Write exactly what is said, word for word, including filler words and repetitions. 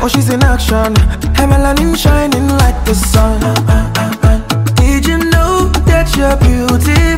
Oh, she's in action, her melanin shining like the sun. Did you know that you're beautiful?